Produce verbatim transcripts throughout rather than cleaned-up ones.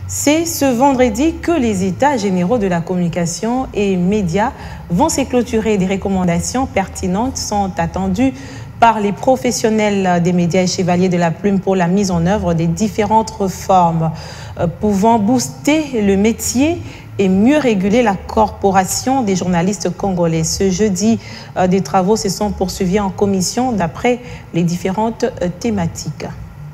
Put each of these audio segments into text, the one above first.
C'est ce vendredi que les États généraux de la communication et médias vont se clôturer. Des recommandations pertinentes sont attendues par les professionnels des médias et chevaliers de la plume pour la mise en œuvre des différentes réformes euh, pouvant booster le métier et mieux réguler la corporation des journalistes congolais. Ce jeudi, euh, des travaux se sont poursuivis en commission d'après les différentes euh, thématiques.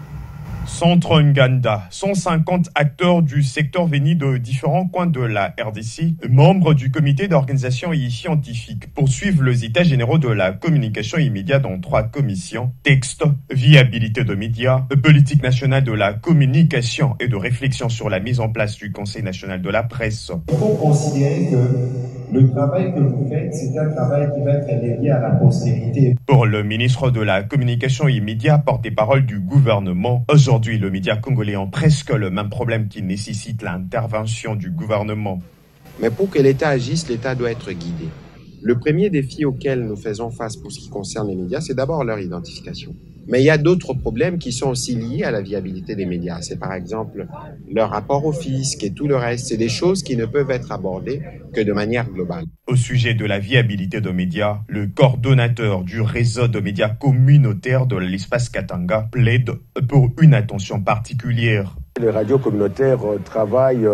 Centre Nganda, cent cinquante acteurs du secteur venus de différents coins de la R D C, membres du comité d'organisation et scientifique, poursuivent les états généraux de la communication immédiate dans trois commissions: texte, viabilité de médias, politique nationale de la communication et de réflexion sur la mise en place du Conseil national de la presse. Il faut considérer que le travail que vous faites, c'est un travail qui va être dédié à la postérité. Pour le ministre de la communication immédiat, porte-parole du gouvernement, aujourd'hui le média congolais a presque le même problème qui nécessite l'intervention du gouvernement. Mais pour que l'État agisse, l'État doit être guidé. Le premier défi auquel nous faisons face pour ce qui concerne les médias, c'est d'abord leur identification. Mais il y a d'autres problèmes qui sont aussi liés à la viabilité des médias. C'est par exemple leur rapport au fisc et tout le reste. C'est des choses qui ne peuvent être abordées que de manière globale. Au sujet de la viabilité des médias, le coordonnateur du réseau de médias communautaires de l'espace Katanga plaide pour une attention particulière. Les radios communautaires travaillent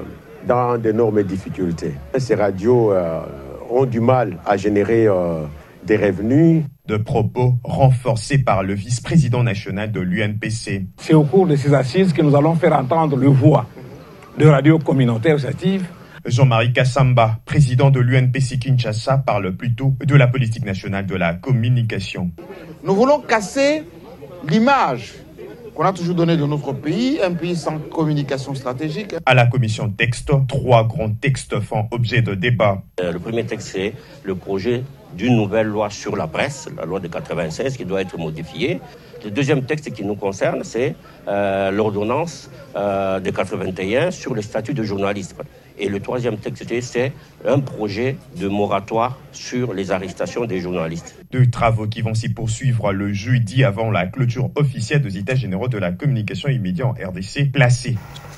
dans d'énormes difficultés. Ces radios ont du mal à générer des revenus. De propos renforcés par le vice-président national de l'U N P C. C'est au cours de ces assises que nous allons faire entendre le voix de radios communautaires associatives. Jean-Marie Kassamba, président de l'U N P C Kinshasa, parle plutôt de la politique nationale de la communication. Nous voulons casser l'image qu'on a toujours donnée de notre pays, un pays sans communication stratégique. À la commission texte, trois grands textes font objet de débat. Euh, le premier texte, c'est le projet d'une nouvelle loi sur la presse, la loi de quatre-vingt-seize, qui doit être modifiée. Le deuxième texte qui nous concerne, c'est euh, l'ordonnance euh, de quatre-vingt-un sur le statut de journaliste. Et le troisième texte, c'est un projet de moratoire sur les arrestations des journalistes. Deux travaux qui vont s'y poursuivre le jeudi avant la clôture officielle des états généraux de la communication immédiate en R D C placée.